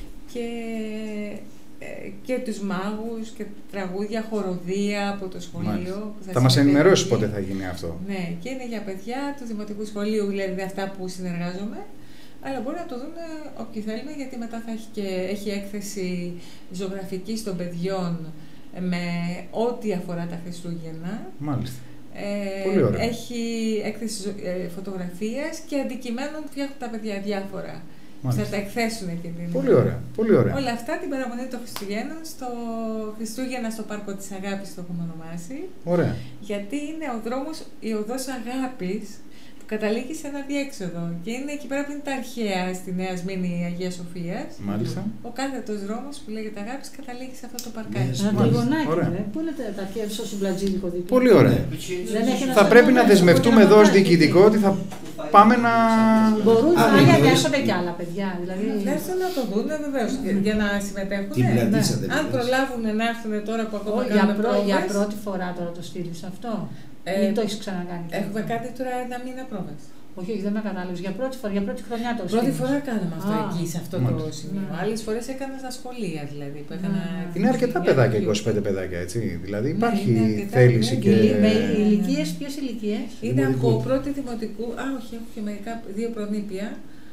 και τους μάγους και τραγούδια, χοροδία από το σχολείο. Θα μας ενημερώσεις πότε θα γίνει αυτό. Ναι, και είναι για παιδιά του Δημοτικού Σχολείου, δηλαδή αυτά που συνεργάζομαι. Αλλά μπορεί να το δουν όποιοι θέλουν, γιατί μετά θα έχει έκθεση ζωγραφική των παιδιών με ό,τι αφορά τα Χριστούγεννα. Μάλιστα. Πολύ ωραία. Έχει έκθεση φωτογραφίας και αντικειμένων που φτιάχνουν τα παιδιά διάφορα. Μάλιστα. Θα τα εκθέσουν και την. Πολύ ωραία. Πολύ ωραία. Όλα αυτά την παραμονή των Χριστουγέννων στο Χριστούγεννα στο Πάρκο της Αγάπης το έχουμε ονομάσει. Ωραία. Γιατί είναι ο δρόμος, η οδός Αγάπης, καταλήγει σε ένα διέξοδο και είναι εκεί πέρα που είναι τα αρχαία στη Νέα Σμήνη Αγίας Σοφίας. Μάλιστα. Ο κάθετος δρόμος που λέγεται Αγάπης καταλήγει σε αυτό το παρκάκι. Ένα τριγωνάκι, πού είναι τα αρχαία στο Συμπλατζίδικο δίπλα. Πολύ ωραία. Θα πρέπει να δεσμευτούμε εδώ ως διοικητικό ότι θα πάμε να. Μπορούν να έρχονται και άλλα παιδιά. Δηλαδή. Έρθουν να το δουν βεβαίως για να συμμετέχουν. Αν προλάβουν να έρθουν τώρα που ακόμα κάνουμε πρόβες. Για πρώτη φορά τώρα το στείλεις αυτό. Ή το έχεις ξανακάνει? Έχουμε κάνει τώρα 1 μήνα πρόβες. Όχι, δεν με κατάλαβες. Για πρώτη φορά, για πρώτη χρονιά το Πρώτη φορά κάναμε αυτό εκεί, σε αυτό το σημείο. Άλλες φορές έκανα στα σχολεία δηλαδή. Που έκανα είναι αρκετά παιδάκια, 25 παιδάκια, έτσι. Δηλαδή υπάρχει θέληση και. Με ηλικίες, ποιες ηλικίες? Είναι από πρώτη δημοτικού. Όχι, έχω και μερικά 2 προνήπια.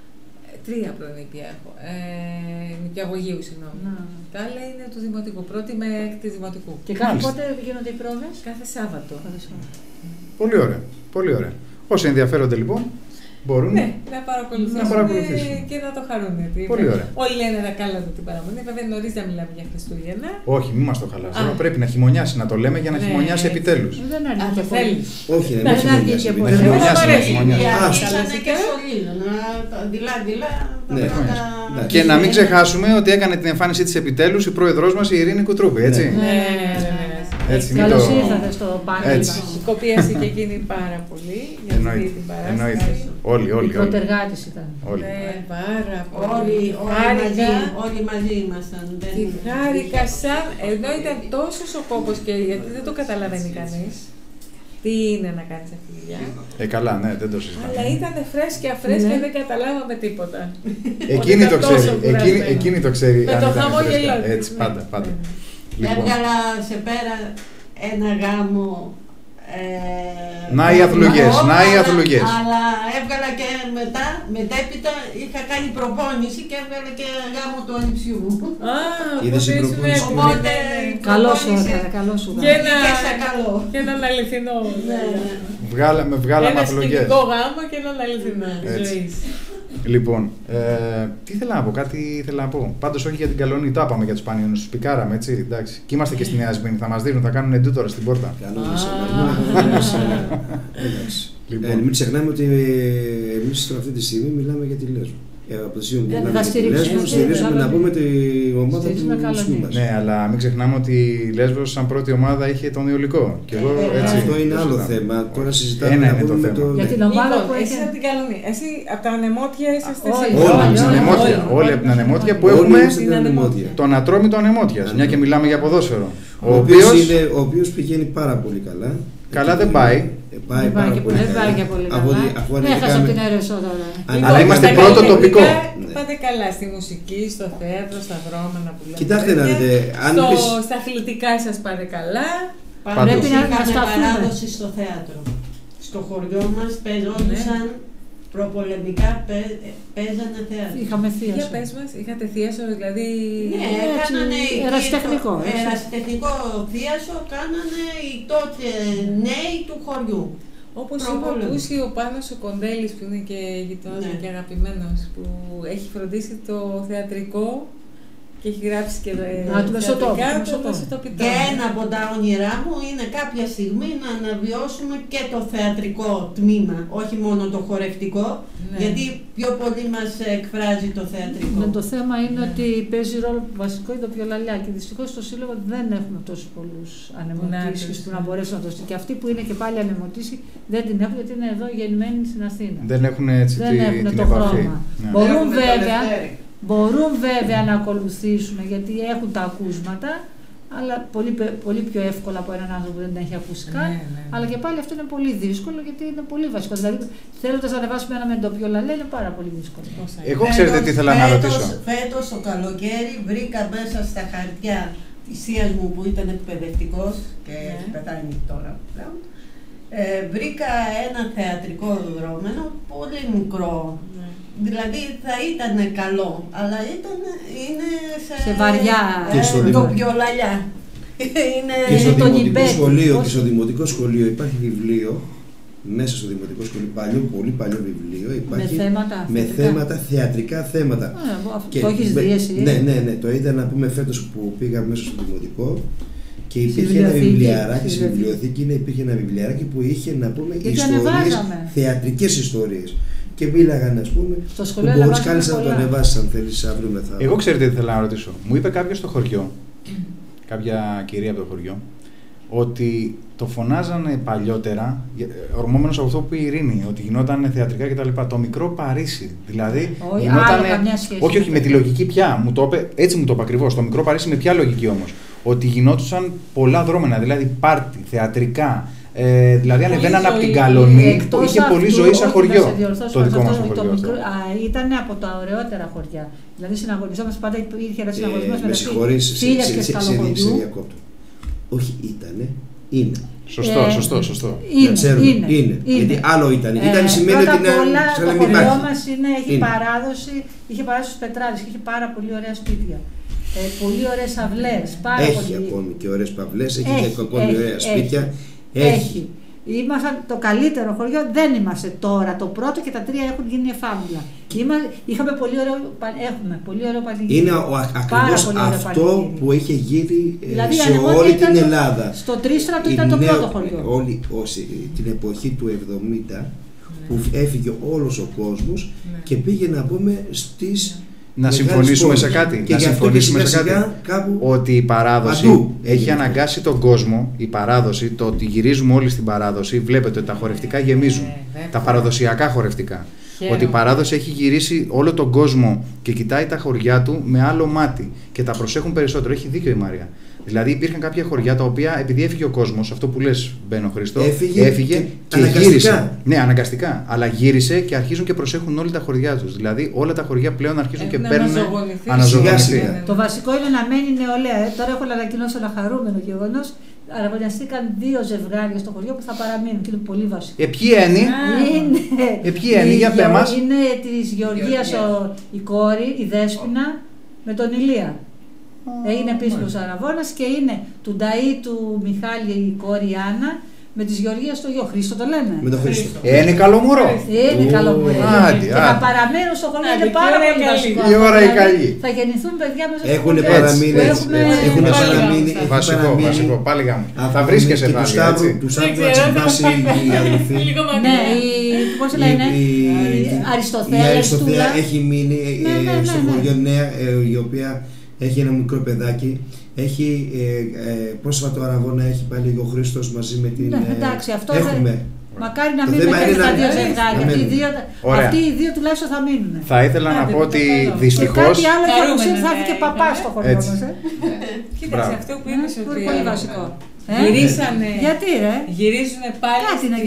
3 προνήπια έχω. Νηπιαγωγείου, συγγνώμη. Τα άλλα είναι του δημοτικού. Πρώτη με 6η δημοτικού. Και κάθε πότε γίνονται οι πρόβες? Κάθε Σάββατο. Πολύ ωραία. Πολύ ωραία. Όσοι ενδιαφέρονται λοιπόν μπορούν να παρακολουθήσουν και να το χαρούν. Πολύ ωραία. Όλοι λένε να κάλατε την παραμονή. Βέβαια νωρίς να μιλάμε για Χριστούγεννα. Όχι, μην μας το χαλάς. Πρέπει να χειμωνιάσει, να το λέμε για να χειμωνιάσει επιτέλους. Δεν αρκεί πολύ. Όχι, δεν αρκεί και πολύ. Να χειμωνιάσει. Και σωλήνο, δειλά-δειλά. Και να μην ξεχάσουμε ότι έκανε την εμφάνισή της επιτέλους η πρόεδρός μας η Ειρήνη Κουτρούπη, έτσι. Καλώς ήρθατε στο πάνελ. Κοπίασε και εκείνη πάρα πολύ για αυτή την παράσταση. Όλοι. Η πρωτεργάτης ήταν. Πάρα πολύ. Όλοι μαζί ήμασταν. Τη χάρηκα σαν, ενώ ήταν τόσος ο κόπος και γιατί δεν το καταλαβαίνει κανείς. Τι είναι να κάνεις αυτή τη δουλειά. Καλά, ναι, δεν το συζητάμε. Αλλά ήταν φρέσκια και δεν καταλάβαμε τίποτα. Εκείνη το ξέρει. Με το χαμόγελό. Έτσι, πάντα. Έβγαλα σε πέρα ένα γάμο Να οι αθλουγές, να οι αθλουγές. Αλλά έβγαλα και μετέπειτα είχα κάνει προπόνηση και έβγαλα και γάμο του ανιψιού μου. Οπότε καλό σου έκανε, καλό σου και έναν αληθινό. Βγάλαμε αθλουγές. Ένα σκηνικό γάμο και έναν αληθινό ζωής. Λοιπόν, τι ήθελα να πω, κάτι ήθελα να πω. Πάντως όχι για την Καλονή, τα είπαμε για τους Πανιώνιους, τους πικάραμε, έτσι, εντάξει. Και είμαστε και στη Νέα Σμήνη, θα μας δίνουν, θα κάνουν εντού τώρα στην πόρτα. Μην ξεχνάμε ότι εμείς αυτή τη στιγμή μιλάμε για τη Λέσβο. Από τη στιγμή που θα στηρίζουμε να πούμε την ομάδα του Σμήνη μας. Ναι, αλλά μην ξεχνάμε ότι η Λέσβος σαν πρώτη ομάδα είχε τον Ιωλικό. Αυτό είναι άλλο θέμα. Τώρα συζητάμε ένα να πούμε για την ομάδα που εσύ από την Καλονή. Εσύ από τα Ανεμότια είσαστε όλοι από την Ανεμότια που έχουμε τον Ατρόμητο Ανεμότιας. Μια και μιλάμε για ποδόσφαιρο. Ο οποίος πηγαίνει πάρα πολύ καλά. Καλά δεν πάει. Δεν πάει και πολύ καλά. Έχασα από την αίρεσό τώρα. Αλλά είμαστε πρώτο τοπικό. Πάτε καλά στη μουσική, στο θέατρο, στα δρόμενα που λέμε. Κοιτάξτε να δείτε. Στα αθλητικά σας πάτε καλά. Πρέπει να είχαμε παράδοση στο θέατρο. Στο χωριό μας παίζονταν προπολεμικά, παίζανε θέατρο. Είχαμε θίασο. Για πες μας, είχατε θίασο, δηλαδή. Ναι, κάνανε ερασιτεχνικό θίασο, κάνανε οι τότε νέοι του χωριού. Όπως είπα, ακούσει ο Πάνος ο Κοντέλης, που είναι και γειτόνας και αγαπημένος, που έχει φροντίσει το θεατρικό και έχει γράψει και το μεσοτόπι. Και ένα από τα όνειρά μου είναι κάποια στιγμή να αναβιώσουμε και το θεατρικό τμήμα, όχι μόνο το χορευτικό, γιατί πιο πολύ μας εκφράζει το θεατρικό. Το θέμα είναι ότι παίζει ρόλο βασικό η τοπιολαλιά και δυστυχώς στο Σύλλογο δεν έχουμε τόσους πολλούς ανεμοτήσεις που να μπορέσουν να το στείλουν. Και αυτοί που είναι και πάλι ανεμοτήσοι δεν την έχουν, γιατί είναι εδώ γεννημένοι στην Αθήνα. Δεν έχουν έτσι την το επαφή. χρώμα. Μπορούν βέβαια να ακολουθήσουν γιατί έχουν τα ακούσματα, αλλά πολύ πιο εύκολα από έναν άνθρωπο που δεν έχει ακούσει καν. Αλλά και πάλι αυτό είναι πολύ δύσκολο γιατί είναι πολύ βασικό. Δηλαδή, θέλοντας να ανεβάσουμε ένα μεντοπιολαλέ είναι πάρα πολύ δύσκολο. Εγώ ξέρετε τι ήθελα να ρωτήσω. Φέτος το καλοκαίρι βρήκα μέσα στα χαρτιά της θείας μου που ήταν εκπαιδευτικός και έχει πεθάνει τώρα πλέον. Βρήκα ένα θεατρικό δρόμενο πολύ μικρό. Δηλαδή θα ήταν καλό, αλλά είναι σε βαριά τοπιολαλιά. Και στο δημοτικό σχολείο, και στο δημοτικό σχολείο υπάρχει βιβλίο, μέσα στο δημοτικό σχολείο, πολύ παλιό βιβλίο, υπάρχει με θέματα, θεατρικά θέματα. Το έχεις δει εσύ? Ναι, το είδα να πούμε φέτος που πήγα μέσα στο δημοτικό. Και υπήρχε ένα βιβλιαράκι, στη βιβλιοθήκη υπήρχε ένα βιβλιαράκι που είχε να πούμε ιστορίες, θεατρικές ιστορίες. Και μίλαγαν, ας πούμε, που μπορείς κάλλιστα να το ανεβάσεις αν θέλεις αύριο μεθαύριο. Εγώ ξέρετε τι θέλω να ρωτήσω. Μου είπε κάποιος στο χωριό, κάποια κυρία από το χωριό, ότι το φωνάζανε παλιότερα, ορμόμενος από αυτό που είπε η Ειρήνη, ότι γινόταν θεατρικά κτλ. Το μικρό Παρίσι. Δηλαδή, όχι, με τη λογική πια. Μου το είπε, έτσι μου το είπε ακριβώς. Το μικρό Παρίσι με ποια λογική όμως? Ότι γινόντουσαν πολλά δρόμενα, δηλαδή πάρτι, θεατρικά. Δηλαδή ανεβαίναν από την Καλονή, είχε πολλή ζωή σαν χωριό. Το δικό μας χωριό. Ήταν από τα ωραιότερα χωριά. Δηλαδή συναγωνιζόμαστε πάντα, είχε ένα συναγωνισμό μεταξύ Φίλιας και Σκαλοχωριού. Όχι ήτανε, είναι. Σωστό. Είναι. Γιατί άλλο ήταν. Ήταν σημαίνει ότι είναι σαν να μην υπάρχει. Το χωριό μας είχε παράδοση στους Πετράδες και είχε πάρα πολύ ωραία σπίτια. Πολύ ωραίες αυλές. Έχει ακόμη και ωραίες παυλές, έχει και ακόμη ωραία σπίτια. Έχει. Ήμασταν το καλύτερο χωριό, δεν είμαστε τώρα. Το πρώτο και τα τρία έχουν γίνει εφάμιλα. Έχουμε πολύ ωραίο πανηγύρι. Είναι ακριβώς αυτό που είχε γίνει δηλαδή, σε όλη την Ελλάδα. Στο Τρίστρατο ήταν το πρώτο χωριό. Όλη την εποχή του 70 που έφυγε όλος ο κόσμος και πήγε να πούμε στις... Να συμφωνήσουμε σε κάτι. Ότι η παράδοση έχει αναγκάσει τον κόσμο, η παράδοση, το ότι γυρίζουμε όλοι στην παράδοση, βλέπετε ότι τα χορευτικά γεμίζουν. Τα παραδοσιακά χορευτικά. Ότι η παράδοση έχει γυρίσει όλο τον κόσμο και κοιτάει τα χωριά του με άλλο μάτι και τα προσέχουν περισσότερο. Έχει δίκιο η Μαρία. Δηλαδή υπήρχαν κάποια χωριά τα οποία επειδή έφυγε ο κόσμος, αυτό που λες Μπαίνο Χριστό, έφυγε και γύρισε. Ναι, αναγκαστικά. Αλλά γύρισε και αρχίζουν και προσέχουν όλοι τα χωριά τους. Δηλαδή όλα τα χωριά πλέον αρχίζουν και παίρνουν αναζωογονηθεί. Το βασικό είναι να μένει νεολαία. Τώρα έχω ανακοινώσει ένα χαρούμενο γεγονός. αραβωνιαστήκαν 2 ζευγάρια στο χωριό που θα παραμείνουν και είναι πολύ βασικό. Ποιοι είναι, για πέ μας. Είναι της Γεωργίας η κόρη, η Δέσποινα, με τον Ηλία. Έγινε επίσκοπος Αραβώνας και είναι του Νταΐ του Μιχάλη η κόρη η Άννα, με της Γεωργίας το γιο Χρήστο το λένε. Με τον Χρήστο. Είναι καλό μωρό. Είναι καλό μωρό. Και θα παραμένουν στο χωριό, είναι πάρα πολύ βασικό. Η ώρα η καλή. Θα γεννηθούν παιδιά μέσα στο Έχουν παραμείνει. Έχουν παραμείνει. Βασικό, πάλι γάμο. Θα βρίσκεσαι πάλι. Του Σταύρου να τσιμπάσει η αδελφή. Ναι, πώς λένε, η Αριστοθέα έχει μείνει στο χωριό νέα, η οποία έχει ένα μικρό παιδάκι. Έχει πρόσφατο Αραβώνα, έχει πάλι ο Χρήστος μαζί με την. Ναι, εντάξει, αυτό έχουμε. Μακάρι να μείνουν και τα 2 ζευγάρια. Αυτοί οι 2 τουλάχιστον θα μείνουν. Θα ήθελα να πω ότι δυστυχώς. Κάτι άλλο και ακούσαμε θα έρθει και παπά στο χωριό μας. Κοίταξε αυτό που είπες ότι. Πολύ βασικό. Γυρίσανε. Γιατί ρε. Γυρίζουν πάλι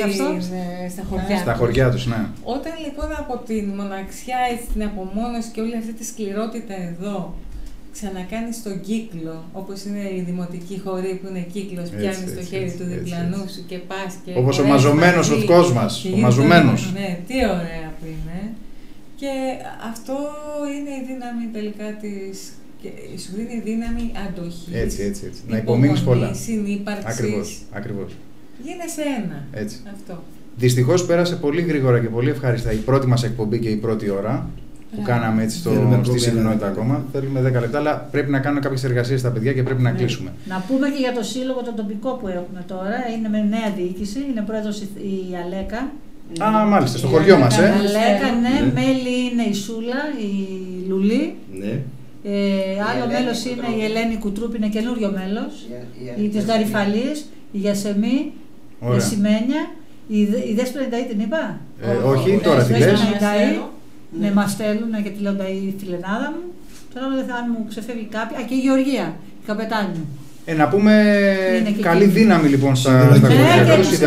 στα χωριά. Στα χωριά τους, ναι. Όταν λοιπόν από την μοναξιά, την απομόνωση και όλη αυτή τη σκληρότητα εδώ ξανακάνεις τον κύκλο, όπως είναι η δημοτική χωρή που είναι κύκλος, πιάνεις το χέρι του διπλανού σου και πας και. Όπως ο μαζωμένος ο δικός μας. Ο μαζωμένος. Ναι, τι ωραία που είναι. Και αυτό είναι η δύναμη τελικά της. Και σου δίνει δύναμη αντοχής. Έτσι. Να υπομείνεις πολλά. Συνύπαρξης. Ακριβώς. Γίνεσαι ένα. Έτσι. Αυτό. Δυστυχώς πέρασε πολύ γρήγορα και πολύ ευχάριστα η πρώτη μας εκπομπή και η πρώτη ώρα. Που κάναμε έτσι στη συχνότητα ακόμα. Θέλουμε 10 λεπτά, αλλά πρέπει να κάνουμε κάποιες εργασίες στα παιδιά και πρέπει να κλείσουμε. Να πούμε και για το σύλλογο τον τοπικό που έχουμε τώρα. Είναι με νέα διοίκηση, είναι πρόεδρος η Αλέκα. Μάλιστα, στο χωριό μας, Η Αλέκα, ναι. Μέλη είναι η Σούλα, η Λουλή. Ναι. Άλλο μέλος είναι η Ελένη Κουτρούπη, είναι καινούριο μέλος. Η της Γαριφαλής, η Γιασεμή, η Σιμένια. Η Δέσποινα Νταΐ την είπα. Όχι, τώρα τη λες. Ναι, μας στέλνουν και τη λέω η φιλενάδα μου. Τώρα δεν θα μου ξεφεύγει κάποια. Και η Γεωργία, η καπετάνη μου. Να πούμε καλή δύναμη λοιπόν στα χωριά.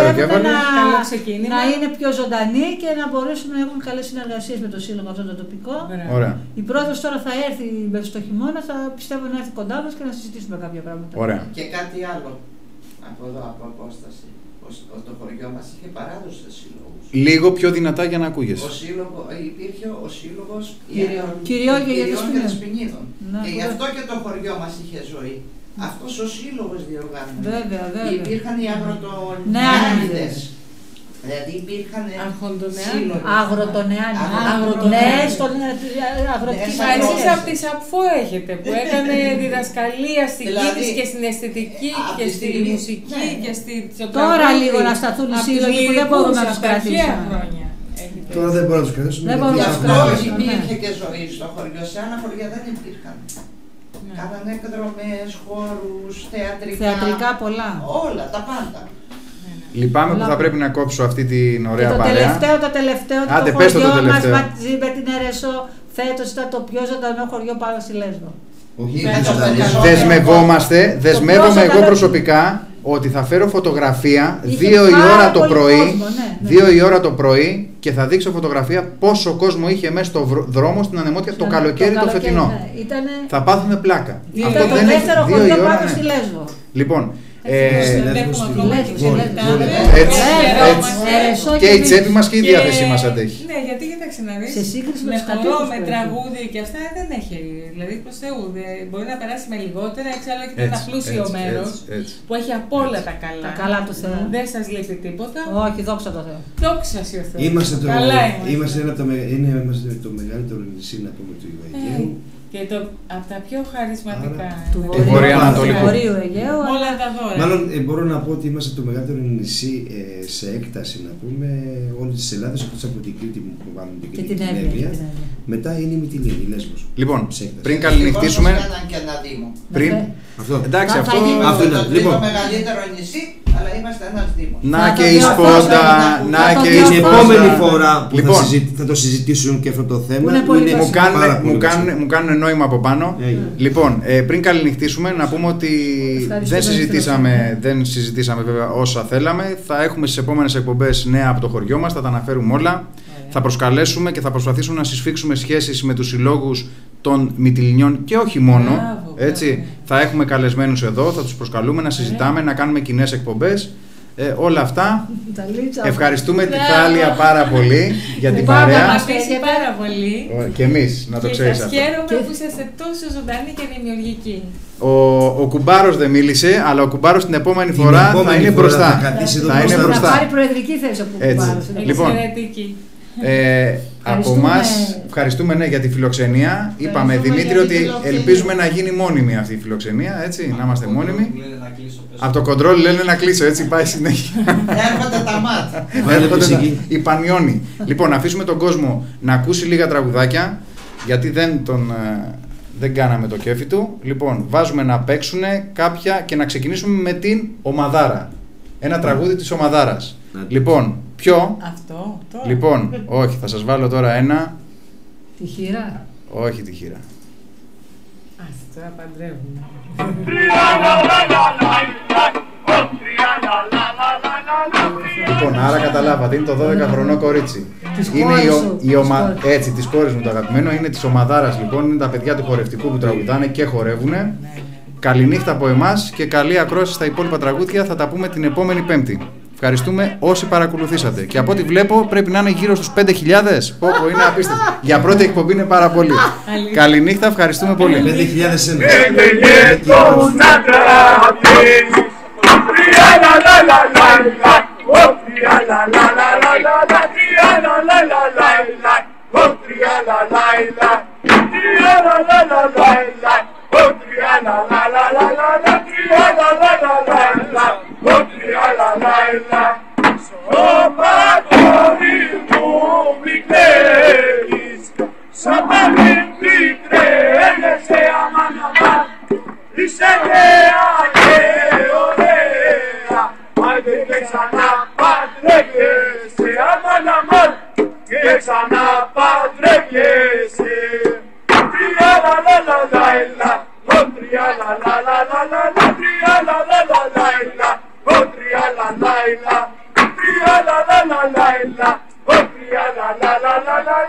Να είναι πιο ζωντανή και να μπορέσουν να έχουν καλές συνεργασίες με το σύλλογο αυτό το τοπικό. Ωραία. Η πρόεδρος τώρα θα έρθει στο χειμώνα, θα πιστεύω να έρθει κοντά μας και να συζητήσουμε κάποια πράγματα. Ωραία. Και κάτι άλλο από εδώ, από απόσταση. Το χωριό μας είχε παράδοση σε σύλλογους. Λίγο πιο δυνατά για να ακούγεσαι. Υπήρχε ο σύλλογος Κυριών και Δεσποινίδων. Και γι' αυτό και το χωριό μας είχε ζωή. Αυτός ο σύλλογος διοργάνωνε. Βέβαια. Υπήρχαν οι αγροτονεάνιδες. Δηλαδή υπήρχαν αγροτονεάνιδες. Στον αγροτική Μα εσείς από τη ΣΑΠΦΟ έχετε που έκανε διδασκαλία στην κίνηση και στην αισθητική και στη μουσική και στη. Τώρα λίγο να σταθούν οι σύλλογοι που δεν μπορούμε να τους κρατήσουμε. Τώρα δεν μπορούμε να τους κρατήσουμε. Γι' αυτό υπήρχε και ζωή στο χωριό. Σε άλλα χωριά δεν υπήρχαν. Κάνανε εκδρομές, χώρους, θεατρικά πολλά. Όλα, τα πάντα. Λυπάμαι που θα πρέπει να κόψω αυτή την ωραία παρέα. Το τελευταίο, Άντε, το πες το χωριό μας τελευταίο. μαζί με την Ερεσό φέτος ήταν το πιο ζωντανό χωριό πάνω στη Λέσβο. Δεσμεύομαι εγώ προσωπικά ότι θα φέρω φωτογραφία 2 η ώρα το πρωί, 2 η ώρα το πρωί και θα δείξω φωτογραφία πόσο κόσμο είχε μέσα στο δρόμο στην Ανεμότια το καλοκαίρι το φετινό. Θα πάθουμε πλάκα. Αυτό δεν είναι 2 η ώρα πάνω στη Λέσβο. Λοιπόν, και η τσέπη μας και η διάθεσή μας αντέχει. Ναι, γιατί κοίταξε να δεις, σε σύγκριση με χορό, με τραγούδι και αυτά δεν έχει. Δηλαδή προς Θεού, μπορεί να περάσει με λιγότερα, εξάλλου έχετε ένα πλούσιο μέρος που έχει απ' όλα τα καλά. Τα καλά του Θεού. Δεν σας λείπει τίποτα. Όχι, δόξα τω Θεώ. Δόξα σε ο Θεός. Είμαστε το μεγαλύτερο νησί, να πούμε, του Αιγαίου. Και από τα πιο χαρισματικά του Βορειοανατολικού Αιγαίου. Όλα τα δώρα. Μάλλον μπορώ να πω ότι είμαστε το μεγαλύτερο νησί σε έκταση, να πούμε, όλη τη Ελλάδα, εκτός από την Κρήτη που βάλουμε και την Εύβοια. Μετά είναι η Μυτιλήνη, η Λέσβος. Λοιπόν, πριν καληνυχτήσουμε. Εντάξει, αυτό είναι. Λοιπόν, το μεγαλύτερο νησί, αλλά είμαστε ένας δήμος. Να και η Σπόντα, να και η Σπόντα. Την επόμενη φορά που θα το συζητήσουν και αυτό το θέμα, μου κάνουν νόημα από πάνω. Λοιπόν, πριν καληνυχτήσουμε, να πούμε ότι δεν συζητήσαμε βέβαια όσα θέλαμε. Θα έχουμε στις επόμενες εκπομπές νέα από το χωριό μας, θα τα αναφέρουμε όλα. Θα προσκαλέσουμε και θα προσπαθήσουμε να συσφίξουμε σχέσεις με τους συλλόγους των Μυτιληνιών και όχι μόνο. Έτσι, θα έχουμε καλεσμένους εδώ, θα τους προσκαλούμε να συζητάμε, να κάνουμε κοινές εκπομπές. Όλα αυτά. Ευχαριστούμε τη Θάλια πάρα πολύ για την παρέα. Μας πείσει πάρα πολύ. Και εμείς, να το ξέρεις αυτό. Και χαίρομαι που είσαστε τόσο ζωντανοί και δημιουργικοί. Ο Κουμπάρος δεν μίλησε, αλλά ο Κουμπάρος την επόμενη φορά θα είναι μπροστά. Θα πάρει προεδρική θέση ο Κουμπάρος. Λοιπόν, από εμάς ευχαριστούμε για τη φιλοξενία. Είπαμε, Δημήτρη, ότι ελπίζουμε να γίνει μόνιμη αυτή η φιλοξενία, έτσι, να είμαστε μόνιμοι. Από το κοντρόλ λένε να κλείσω, έτσι πάει συνέχεια. Έρχονται τα μάτια. Η Πανιόνι. Λοιπόν, να αφήσουμε τον κόσμο να ακούσει λίγα τραγουδάκια, γιατί δεν κάναμε το κέφι του. Λοιπόν, βάζουμε να παίξουνε κάποια και να ξεκινήσουμε με την Ομαδάρα. Ένα τραγούδι της Ομαδάρας. Λοιπόν, ποιο? Αυτό, τώρα. Λοιπόν, όχι, θα σας βάλω τώρα ένα. Τη χείρα. Όχι τη χείρα. Ας τώρα παντρεύουμε. Λοιπόν, άρα καταλάβατε, είναι το 12χρονό κορίτσι. Έτσι, της κόρης μου το αγαπημένο, είναι της Ομαδάρας λοιπόν, είναι τα παιδιά του χορευτικού που τραγουδάνε και χορεύουνε. Καληνύχτα από εμάς και καλή ακρόαση στα υπόλοιπα τραγούδια, θα τα πούμε την επόμενη Πέμπτη. Ευχαριστούμε όσοι παρακολουθήσατε. Και από ό,τι βλέπω πρέπει να είναι γύρω στους 5.000. Πόπο, είναι απίστευτο. Για πρώτη εκπομπή είναι πάρα πολύ. Καληνύχτα, ευχαριστούμε πολύ. 5.000 Είσαι νέα και ωραία, άντε και ξανά παντρεύεσαι, αμάν αμάν, και ξανά παντρεύεσαι. Τρία λα λα λα λα λα, τρία λα λα λα λα λα, τρία λα λα λα λα λα, τρία λα λα λα, τρία λα λα λα λα, τρία λα λα λα λα.